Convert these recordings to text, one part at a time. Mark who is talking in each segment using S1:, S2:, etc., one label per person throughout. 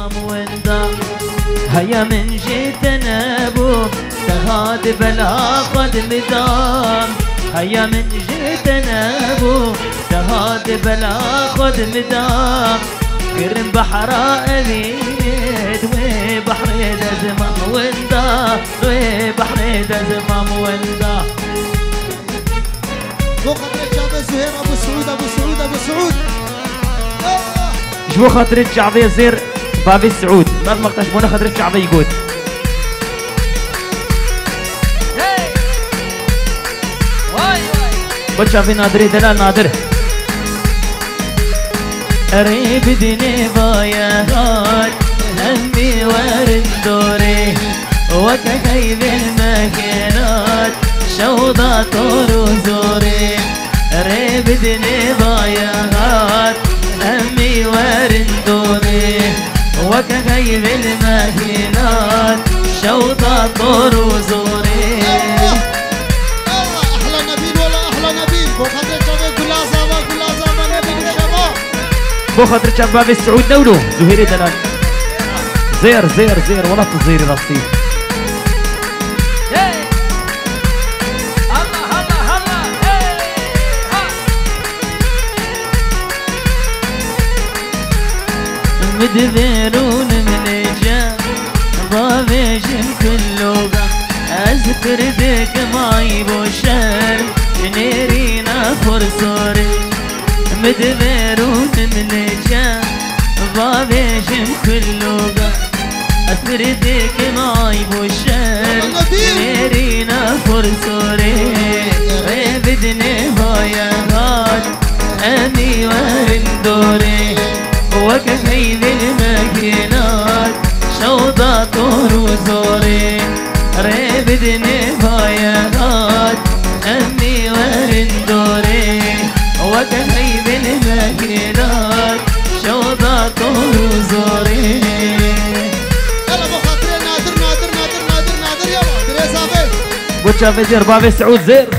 S1: زمام وندا هيا من جيت نابو تهاد بلا قد مدام هيا من جيت نابو تهاد بلا قد مدام قرن بحر أبيد وبحر زمام وندا وبحر زمام وندا
S2: بو خاطر الشعب زهير ابو سعود ابو سعود ابو سعود
S1: شبو خاطر الشعبي زير بابي السعود بعد ما اقتشبونا خاطر الشعبي يقول بتشافي نادري دلال نادر قريب ديني بايات همي ورد دوري وكخيب الماكينات شوضة طور وزوري قريب ديني بايات همي ورد دوري وكخيب الماكينات شوضة طور وزوري بو خاطر شباب السعود دولو زهيري دلال زير زير زير ولا تزيري رصيد مدبرون من الجام بابيجن كله أذكر ديك معي بوشار نيرينا فرصوري مدبرون من الجام بابيجن كله أذكر ديك معي بوشار نيرينا فرصوري بدني بايا غاد أني وهندوري وكخيل الماكينات شوضة طور وزوري ريبدني بايغات أمي ورندوري وكخيل الماكينات شوضة طور وزوري
S2: يلا ابو خاطر نادر نادر نادر نادر نادر يلا دري صافي
S1: بوتشافي زير بابي سعود زير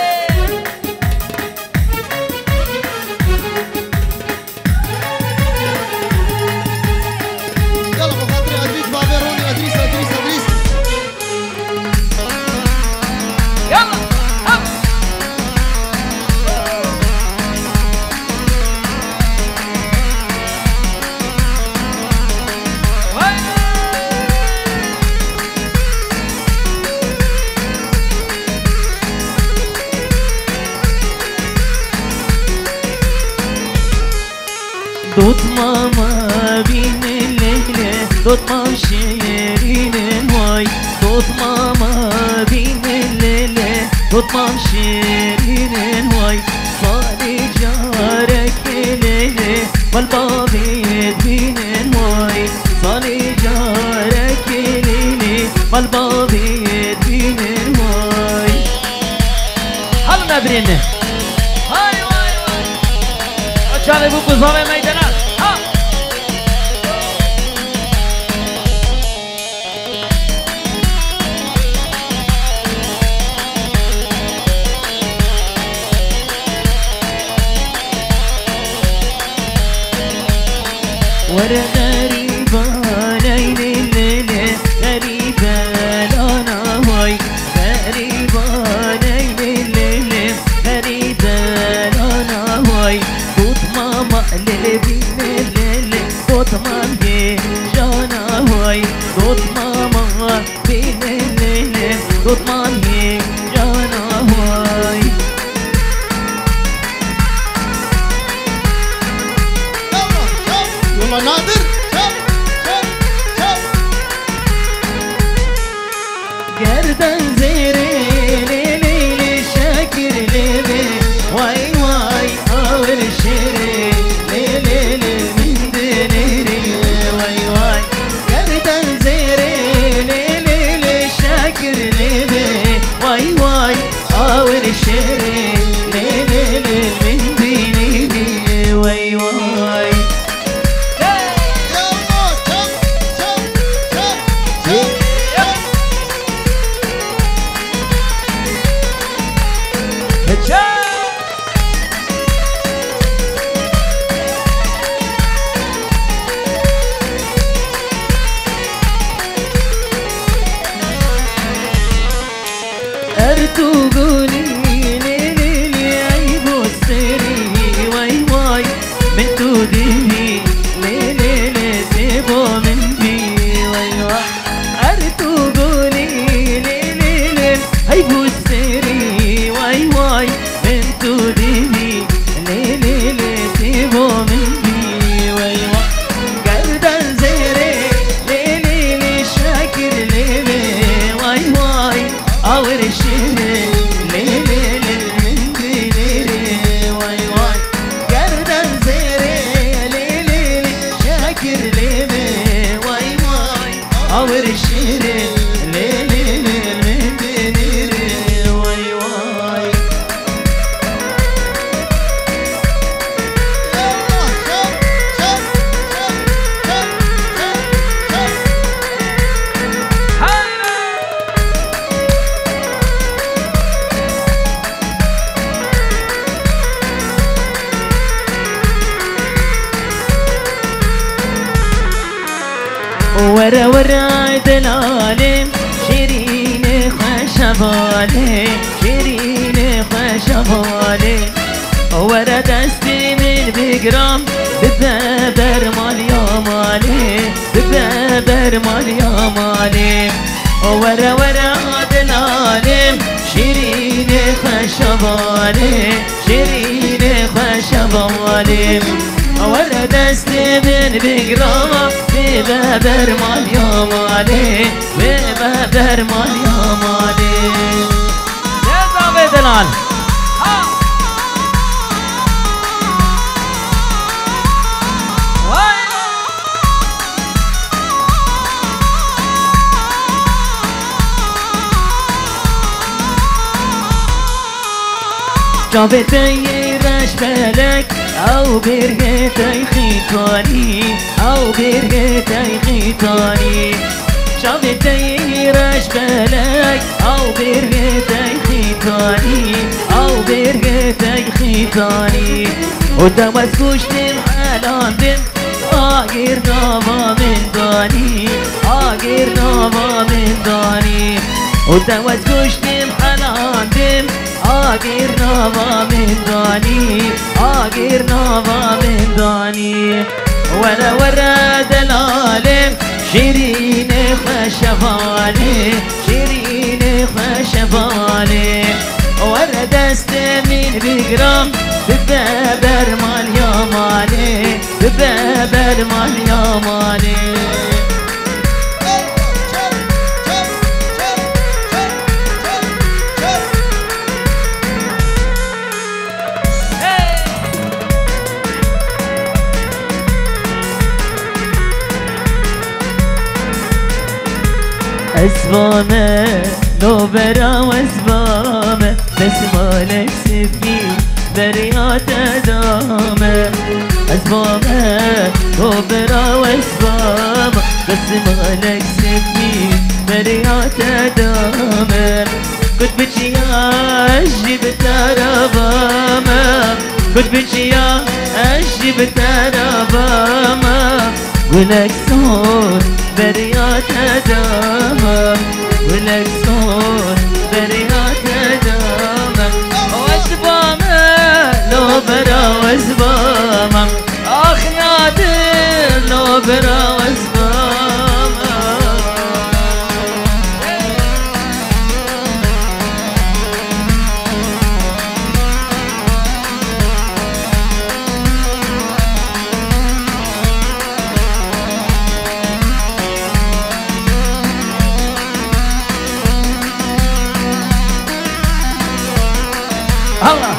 S1: دوت ماما بين الليلة دوت ماما شيرين الماي دوت ماما بين الليلة دوت ماما شيرين الماي صالي جارك ليلة والبابي بين الماي صالي جارك ليلة والبابي بين الماي حلو نادرين هاي هاي هاي أشاري بوكو زامي ميدانات ورا غريبة ليلي الليلة غريبة لانا هاي غريبة ليلي الليلة غريبة لانا هاي دوت ماما الليلة اور شيرين ليل من ديري واي واي ورا ورا دلالي شيرين خشبالي شيرين خشبالي ورا دستي من بقرام ببابر مال يا مالي ببابر مال يا مالي ورا ورا دلالي شيرين خشبالي شيرين خشبالي ورا دستي من بقرام ببابر مال يا مالي ببابر مال يا مالي يا زابي دلال جابتي رش بالك او برهتي خيطاني او برهتي خيطاني جابتي رش بالك او برهتي خيطاني او برهتي خيطاني ودوس كشتم حلاندم آغير نابا من داني آغير نابا من داني ودوس كشتم حلاندم آغير نابا من داني آغير نابا من داني ورا ورا دلالم شيرين خشبالي شيرين خشبالي ورا دست من بقرام ببابر مال يا مالي ببابر مال يا مالي أسبامة لو برا وأسبامة بس مالك سفي بريات دامة أسبامة لو برا وأسبامة بس مالك سفي بريات دامة كنت بتشي أجيب ترابامة كنت بتشي أجيب ترابامة ولك صوت بريات دامة ولك صوت بريات دامة واسبامة لو برا واسبامة آخ نادر لو برا واسبامة الله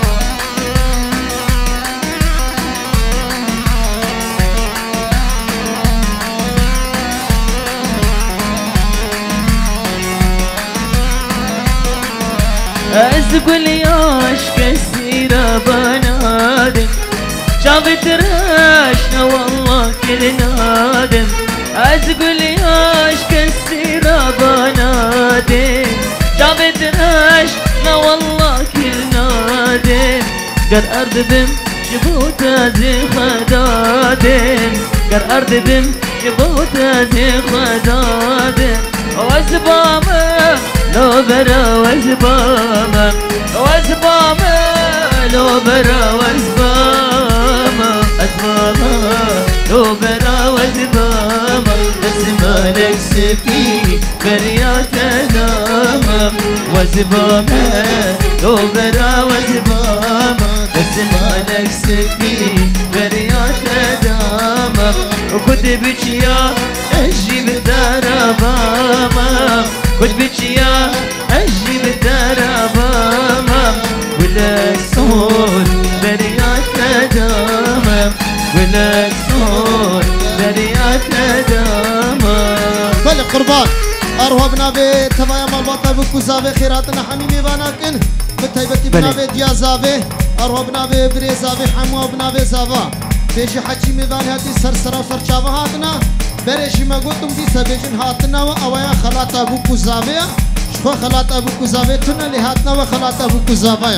S1: أزقل ياش كسيرة بنادم شافت راشنا والله كل نادم أزقل ياش كسيرة بنادم شافت راشنا والله كل نادم قر أرض بم شبوتا زي خدادم قر أرض بم شبوتا زي خدادم واسبامة لو برا واسبامة واسبامة لو برا واسبامة اسبامة لو برا واسبامة بس مالك سفي بريات دامة واسبامة لو برا واسبامة بس مالك سفي بريات دامة وكنت بتشيا اجيب ترابامة كنت بتشيا اجيب ترابامة ولك صوت بريات دامة ولك صوت بريات دامة
S2: بله قربان أروها بنابه تبايا مالباطا بكو زاوه خيراتنا حميمي باناكن بتايبتي بنابه ديا زاوه أروها بنابه بري زاوه حموه بنابه زاوه بيشي حجي ميبان هاتي سرسرا وسرچاوه هاتنا بريشي ما قلتم دي سبيجن هاتنا وأويا خلاطا بكو زاوه شخوا خلاطا بكو زاوه تنا اللي هاتنا وخلاطا بكو زاوه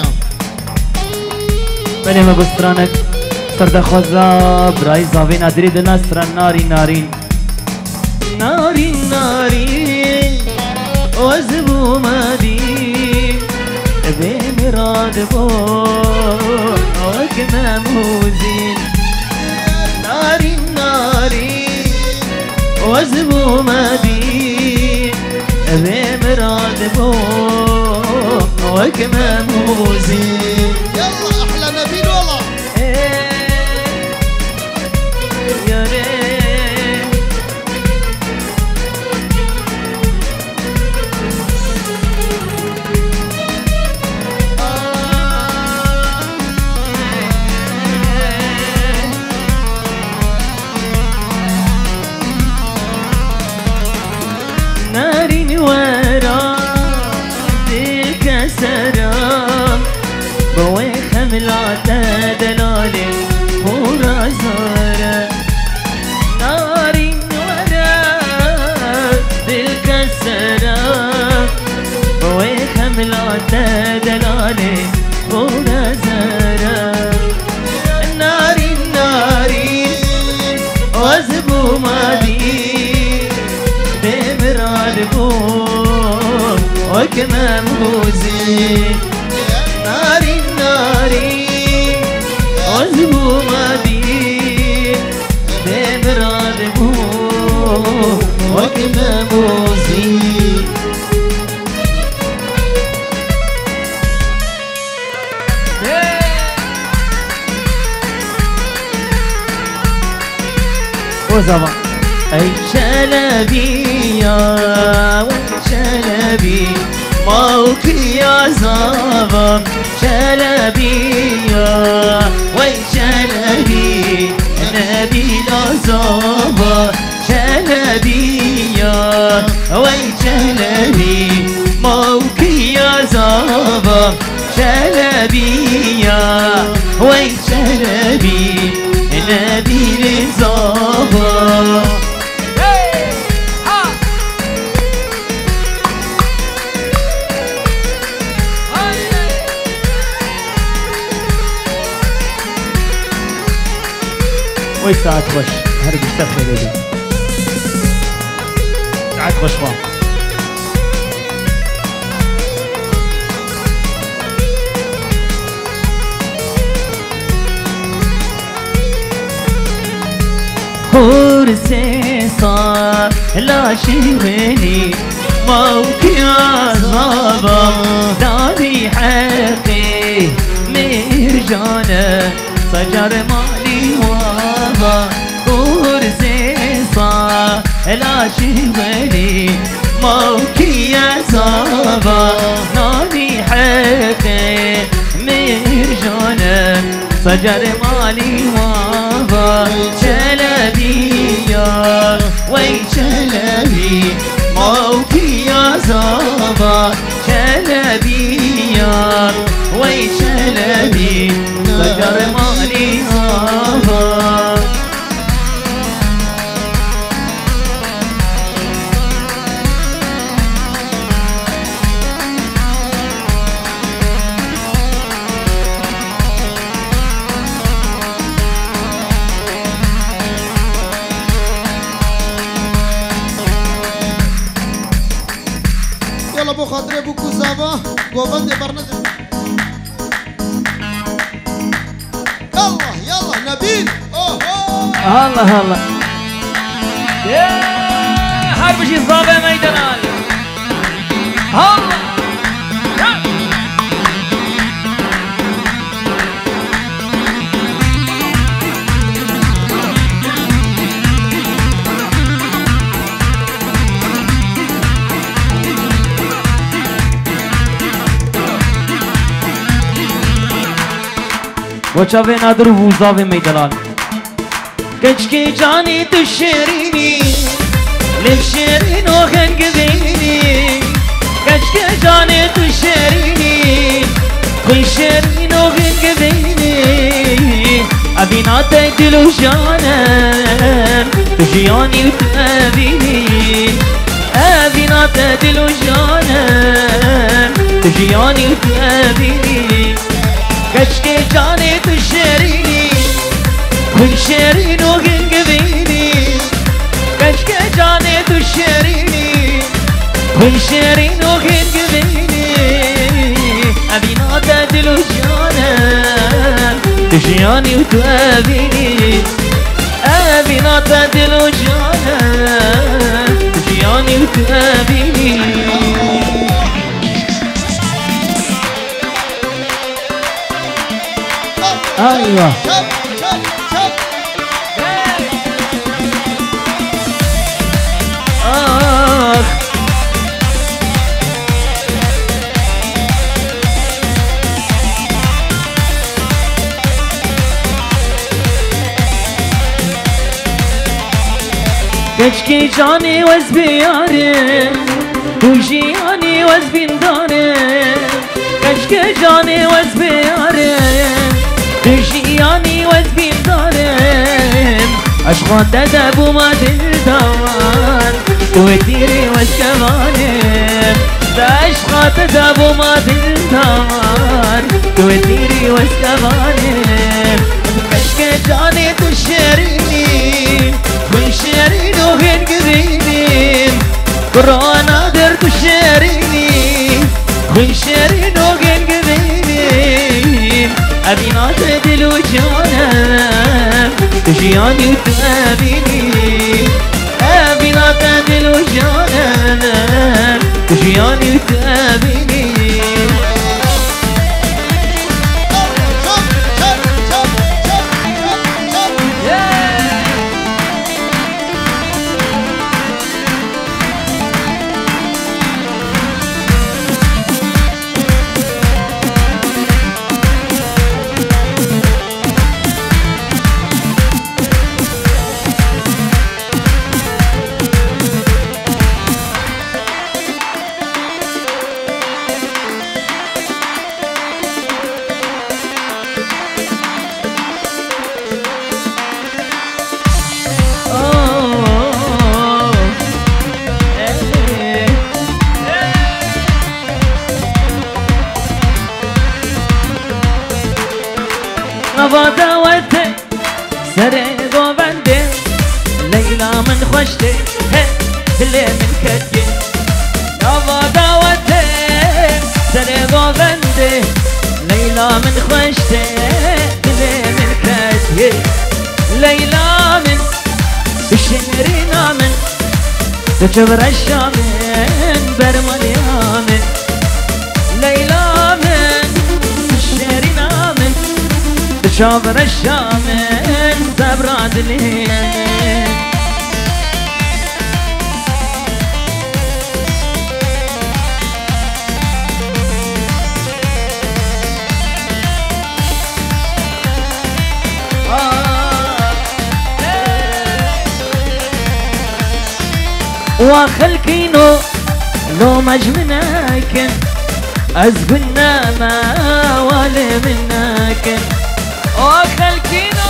S1: بله ما بسترانك سرد خوزا براي زاوه نادري دنا سران نارين نارين نارين نارين وزبو مدين بمراد بو وكماموزين نارين نارين وزبو مدين بمراد بو وكماموزين
S2: يلا أحلى نبيل والله
S1: يا ريت نارين ورا ديك سرام بوي خمل عتادلالي فورا زارا نارين ورا ديك سرام بوي خمل عتادلالي فورا زارا نارين نارين وزبو مادين بمرادبون وكمان موزين ناري ناري عزبو مدين بمرادبون وكمان موزين وزمان أي شلبي يا شلبي موكي يا زابا شلبي يا شلبي نبي لا زابا شلبي يا شلبي موكي يا زابا شلبي يا شلبي نبي زابا وي ساعات خوش هرب السفرة لدي ساعات خوش ما كرسي صار لا شيويني موكي عزابا دادي حقي مرجانة سجر مالي وابا كرسي صار لا شيويني موكي عزابا دادي حقي مرجانة سجر مالي وابا شلبي يا شلبي موكي يا زابا شلبي يا شلبي سجر مالي وابا
S2: يلا بو خاطري بو كوزابا قوبان دي برنامج يلا يلا نبيل اوه
S1: الله الله يا حرب شي صابه ميدان الله وچاوه نادر ووزاوه میدلال کچکی جانی تو شیرینی لب شیرین بناتك دلوجانم تجياني وتقابلني بناتك دلوجانم تجياني وتقابلني كشكي جاني تشريني كل شيرين وقنقبيني كشكي جاني تشريني كل شيرين وقنقبيني بناتك دلوجانم تجياني وتقابلني بناتك دلوجانم تجياني وتقابلني ايوه كشكي جاني وزبيارم وجياني وزبندارم كشكي جاني وزبيارم وجياني وزبندارم أشغال تدب وما تلتوان وديري وزكمانم أشغال تدب وما تلتوان وديري وزكمانم كشكي جاني تشريني كل شيرين وهين قرينين كورونا درت شيريني كل شيرين وهين قرينين أبينات دلوجانم تجياني وتقابلني أبينات دلوجانم تجياني وتقابلني داوتي سريقو بندي ليلى من خشتي اللي من كتي نافا داوتي سريقو بندي ليلى من خشتي اللي من كتي ليلى من الشمرين من تجبر الشامن برمال يامن ليلى من الشمرين من شابر الشامن تبراد لي وخلكينو لو مجمناك أزقنا ما والي منك وخلكينو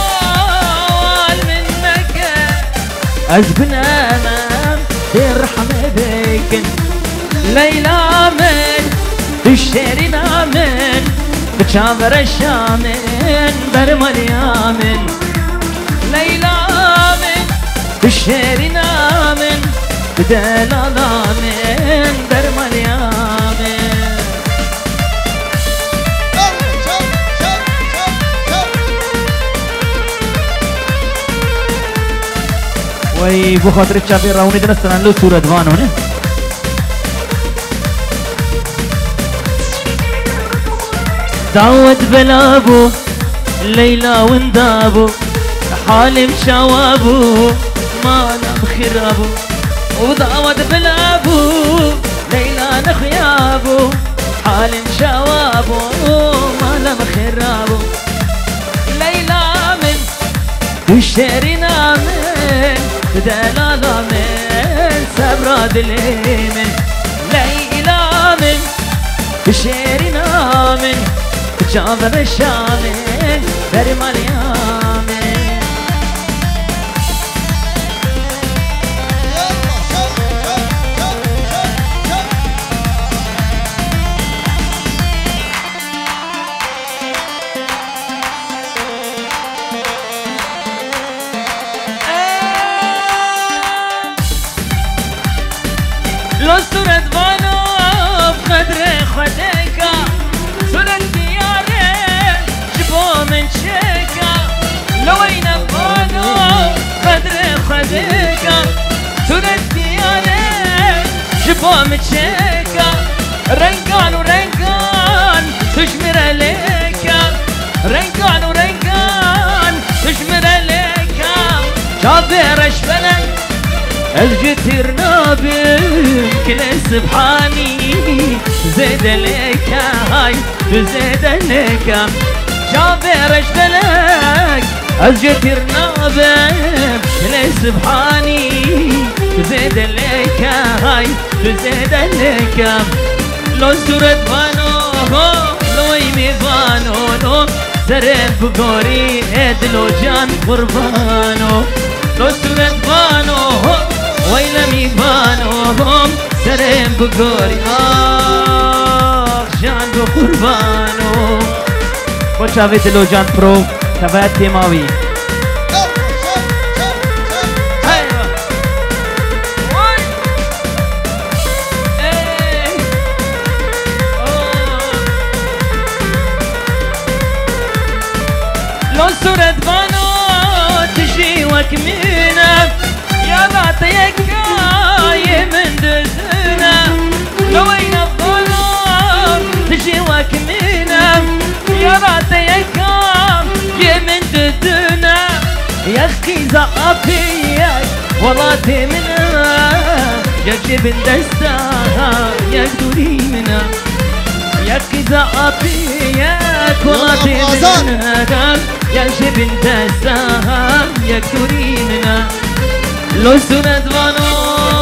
S1: منك أزقنا ما ترحم بك ليلى من تشترينا من بتشافر الشامن برمال يامن ليلى من تشترينا من بدلالا من برمال يامن وي بو خاطر الشافي راوني درستنا له صورة دوان هنا دعوت بلابو ليلى وندابو حالم شوابو ما نام خرابو ودعوت بلابو ليلى نخيابو حالم شوابو ما نام خرابو ليلى من وشيرنا من دلالا من سبراد من ليلى من وشيرنا من جابر الشامن برمال يامن لو صورة بانو بقدر خديكا صورة دياري جبو من شيكا لو وين بانو قدر خديكا صورة دياري جبو من شيكا رنقان ورنقان تشمر عليكا رنقان ورنقان تشمر عليكا شابير اشفلك الجتر نابي كل سبحاني زيد عليك هاي تزيد عليك شابير اشفلك الجتر نابي كل سبحاني تزيد عليك هاي تزيد عليك لو صورة بانو لو يمي بانو سرب بقوري ادلو جان قربانو لو صورة بانو ويلا مي بانو سرب بقوري جان بقربانو وشافي دلو جان برو تبعت تيماوي لو صورة بانو تجي وكمينة يا بعطيك من دزنا لو وين بانو تجي وكمينة يا بعطيك من دزنا يا اخي زعفيك والله تمنا يا جبن دستها يا قدوري منا يا اخي زعفيك والله تمنا يا جبن دستها يا قدوري منا لو صورة بانو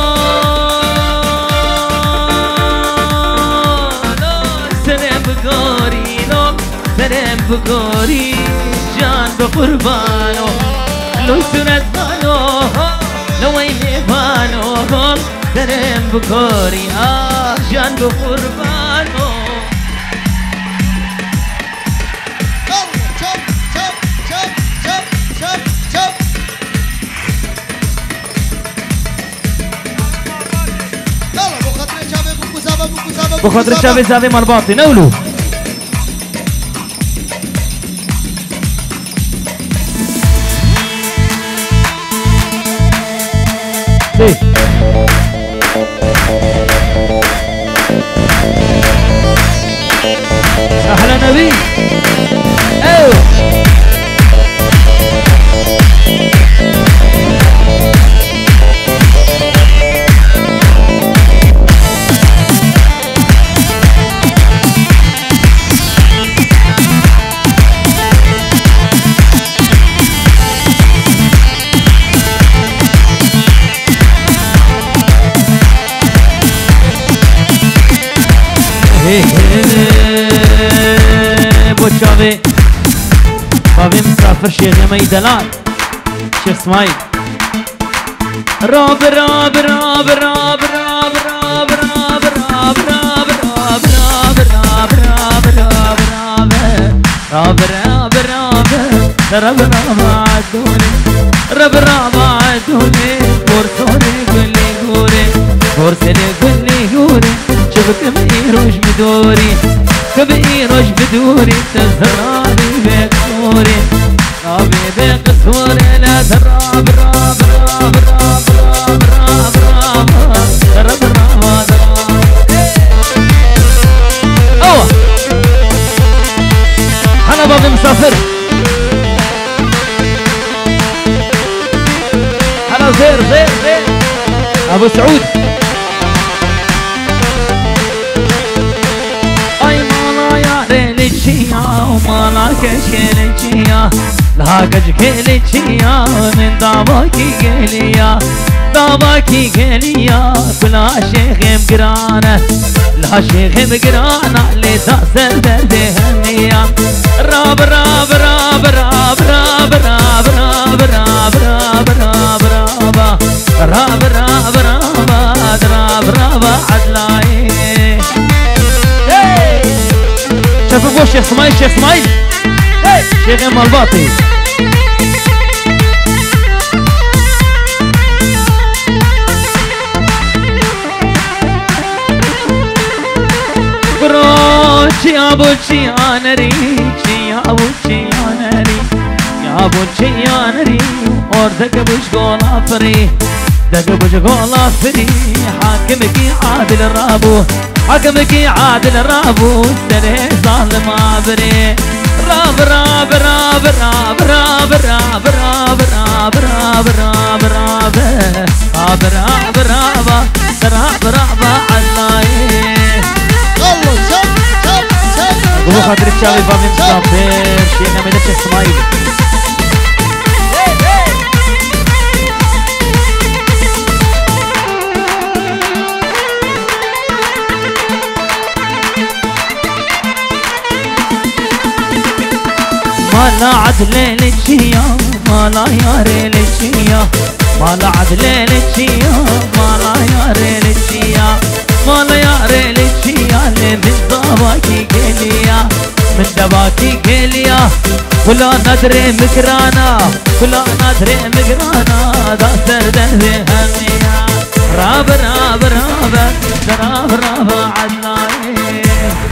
S1: سلام بقوري لو سلام بقوري جان بقربانو لو صورة بانو لو ويني بانو سلام بقوري جان بقربانو بخاطر شافي زافي مال باطي نولو احلى نبي ايوه بوشافي بابي مسافر شيخ ميدلان شيخ اسماعيل راب راب راب راب راب راب راب راب راب راب راب راب راب راب راب راب راب راب عدوني راب راب عدوني بورسوني قولي قولي بورسوني قولي قولي شوفك ميروش بدوري كبيروش بدوري تزرابي بيك صوري رابي بيك صوري لا تراب راب راب راب راب راب راب راب راب اوه انا بابي مسافر انا زير زير زير ابو سعود ومالا كشكلتشيا لها كشكلتشيا من داباكي قليا داباكي قليا كلها شيخ مقرانة لها شيخ مقرانة اللي تأثر دهنيا راب راب راب راب راب راب راب راب راب راب راب راب راب راب راب عدلاي شايف ابو شيخ اسماعيل شيخ اسماعيل شيخ ام الباطي بوچی آنری چیا بوچی آنری یا بوچی آنری اور دک بوچ گولا فری دک بوچ گولا فری حاكمك عادل الرابو حاكمك عادل الرابو سنه ظالم عبري راب راب راب راب راب راب راب راب راب راب راب راب راب راب راب راب علاي
S2: الله شب شب شب
S1: قبل خاطر الشعبي فامي مسافر شيخنا ميدش اسماعيل مالا عدل للشيا مالا يا ريلشيا مالا عدل للشيا مالا يا ريلشيا مالا يا ريلشيا من ضباكي قليا من دباكي قليا كلا ندري مكرانا كلا ندري مكرانا دا سردن بهميا راب راب راب راب راب عدناي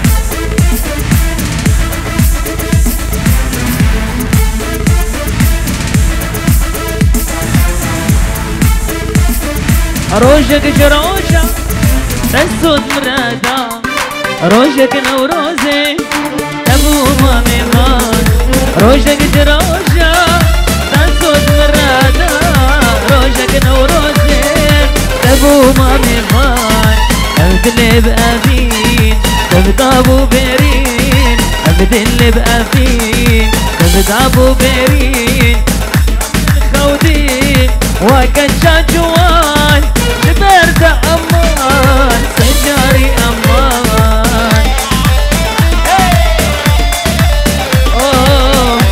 S1: روجك جروجة تسود مرادا روجك نوروزي تبو مامي خان روجك جروجة تسود مرادا روجك نوروزي تبو مامي خان أبدل بأفين تبدابو بيرين أبدل بأفين تبدابو بيرين خودين وكان جوان جبرت أمان سجاري أمان أوه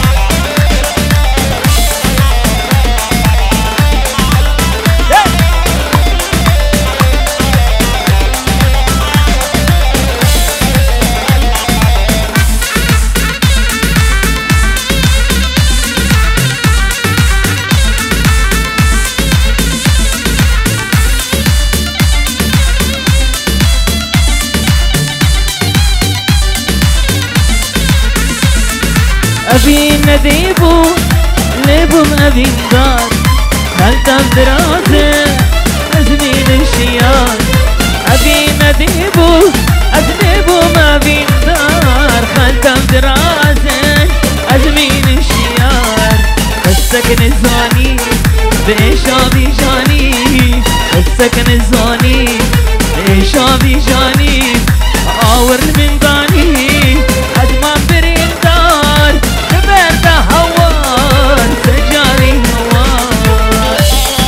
S1: أبين نديبو لبم أبين دار خلطة بدراسة أزمين الشيار أبين نديبو أذنبو ما بين دار خلطة بدراسة أزمين الشيار السكن الزاني بإشابي جاني السكن الزاني بإشابي جاني أور من داني أدمان برين دار جبرت هوان سجاري هوان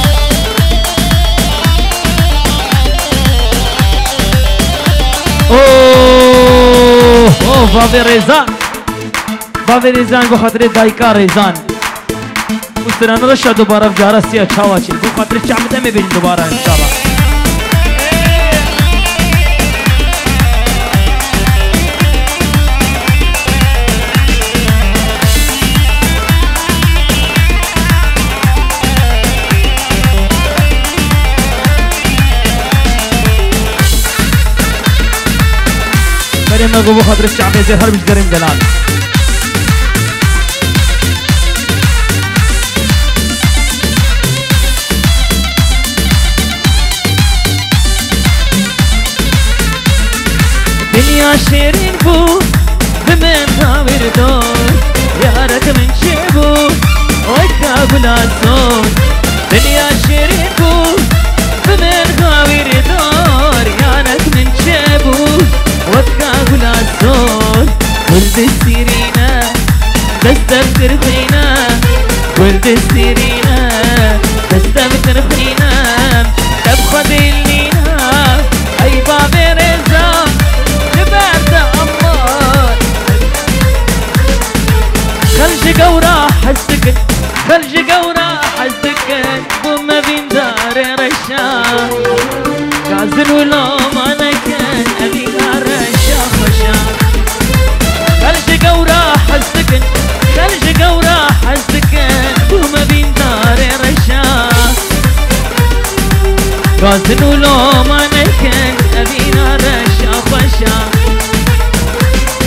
S1: اوه بابي ريزان بابي ريزان بو خاطر دايكا ريزان مستران رشا دوباره بجارة سيا چاواشي بو خاطر الشعب دمي بيجن دوباره ان شاء الله كريم ابو خضر الشعب زي هربش كريم دلال دنيا شيرين بو بمن خاور دور يارك من شيبو وكا بلا صوت دنيا شيرين بو بمن خاور دور يارك من شيبو وكا بلا صوت ولد السيرينا تستذكر فينا ولد السيرينا تستذكر فينا تبخذ اللينا اي بابي رزا جبرت أمان خلج قورا حسكت خلج قورا حسكت وما بين دار رشا غازل ولوم انا كان ابي رشا خشا خلج قورا حسكت خلج قورا حسكت وما بين دار رشا غازل ولوم انا كان ابي رشا خشا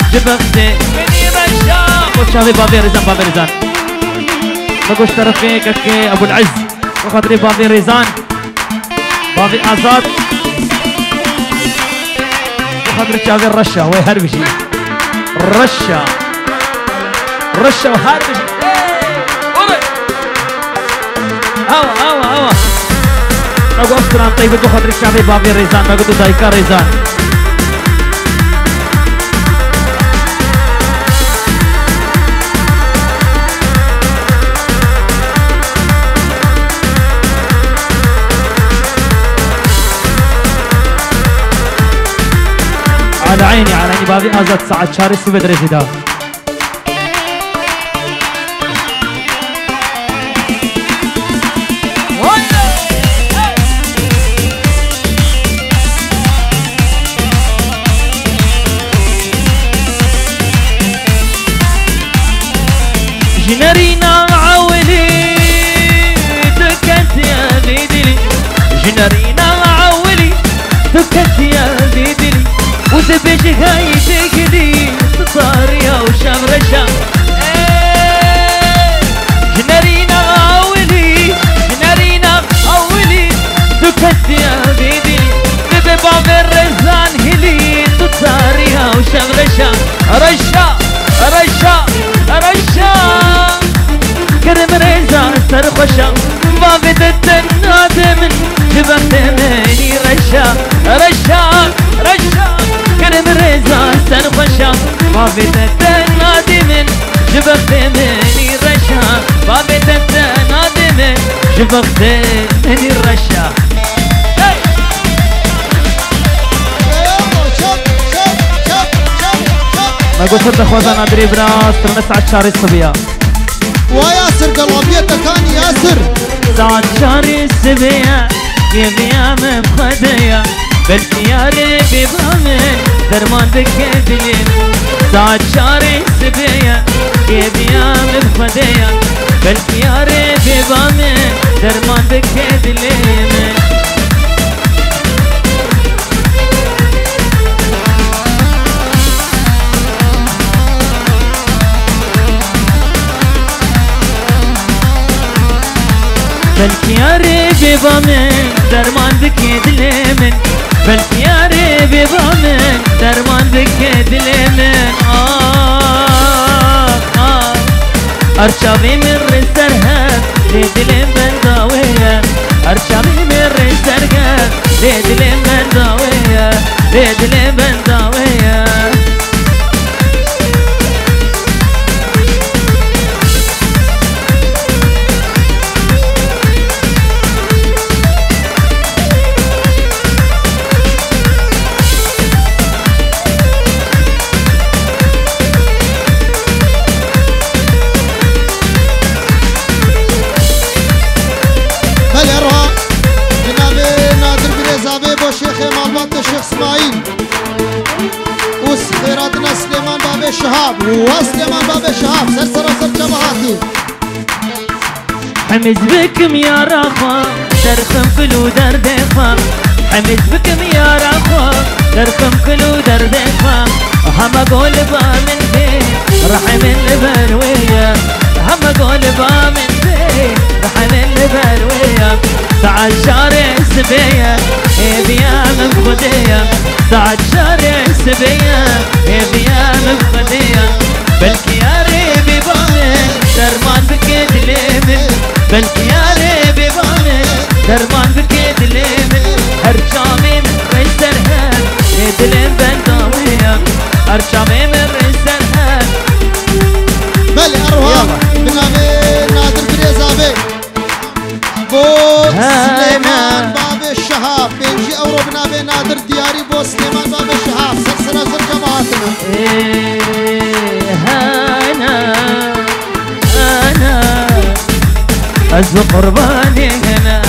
S1: جبختي مني رشا وشافي بابي رزان بابي رزان بقوش طرفي ككي ابو العز وخاطري بابي رزان بابي ازاد وخاطري شافي الرشا هو يهربشي رشا رشا وهربشي هوا نقول أفكران طيب دو خاطري شافي بابي رزان ما قلتو دايكا رزان على عيني بابي ازاد سعد شاري سبد رفدا جنرينا عولي دكت يا ديدلي جنرينا عولي دكت يا ديدلي وزبش هاي تكدي تطاريا وشام رشام جنرينا عولي دكت يا ديدلي بباب الرزان هلي تطاريا وشام رشام رشا كرم رزان سرخوشا بابي تتنادم جبت مني رشا كرم رزان سرخوشا بابي تتنادم جبت مني رشا بابي تتنادم جبت مني رشا ما قلت لك خوزان ادري براس ترى سعد شاري الصبيه
S2: وياسر قلبيتك كان ياسر
S1: سعد شاري الصبيه يبيا مبخديا بالخياري ببامن درمان بكدلين سعد شاري الصبيه يبيا مبخديا بالخياري ببامن درمان بكدلين بالخياري ببامن درمان بكدلين بالخياري ببامن درمان بكدلين أرشابي من رسرها لدلين بنداوية أرشابي من رسرها لدلين بنداوية لدلين بنداوية
S2: شهاب وسليمان باب شهاب سر جماعتي
S1: حمز بكم يا رخا درخم كلو دردخا حمز بكم يا رخا درخم كلو دردخا هم اقول بامن بي رحم البرويه هم اقول بامن بي رحم البرويه سعد شارع السبيه بيا من خديه سعد شارع السبيه بيا من خديه بالخياري ببامن درمان بكدلين بالخياري ببامن درمان بكدلين هرشامي من رسرها دلين بنداويه هرشامي من رسرها
S2: بل اروح بنامي نادر بريزابي بو سليمان باب الشهاب بيجي اورو بنامي نادر دياري بو سليمان باب الشهاب سلسلة جماعتنا
S1: أنا أزب قرباني هنا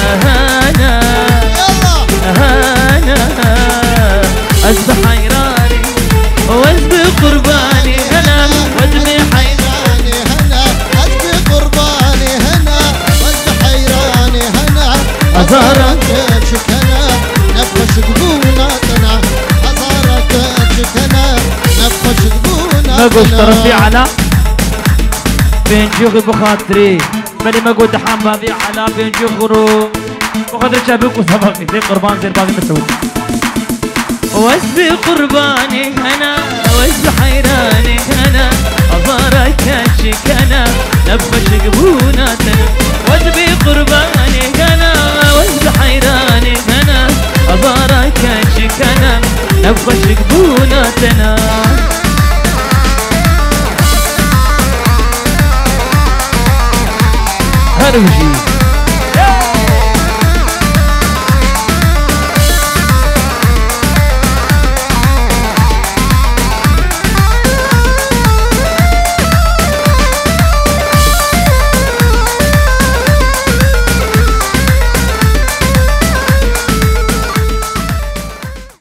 S1: أنا أزب حيراني وأزب قرباني هنا وأزب حيراني
S2: هنا أزب قرباني هنا وأزب حيراني هنا أزارك شكنا نفخش قبوناتنا أزارك شكنا نفخش قبوناتنا
S1: ما قلت طرفي على بنجوغ بخاطري بلي ما قلت حمادي على بنجوغ بخاطر شابك وسبقي زي قربان زي باقي مسوي واسبي قرباني انا واسبي حيراني انا ازارك اشك انا نبش قبوناتنا واسبي قرباني انا واسبي حيراني انا ازارك اشك انا نبش قبوناتنا هرمجي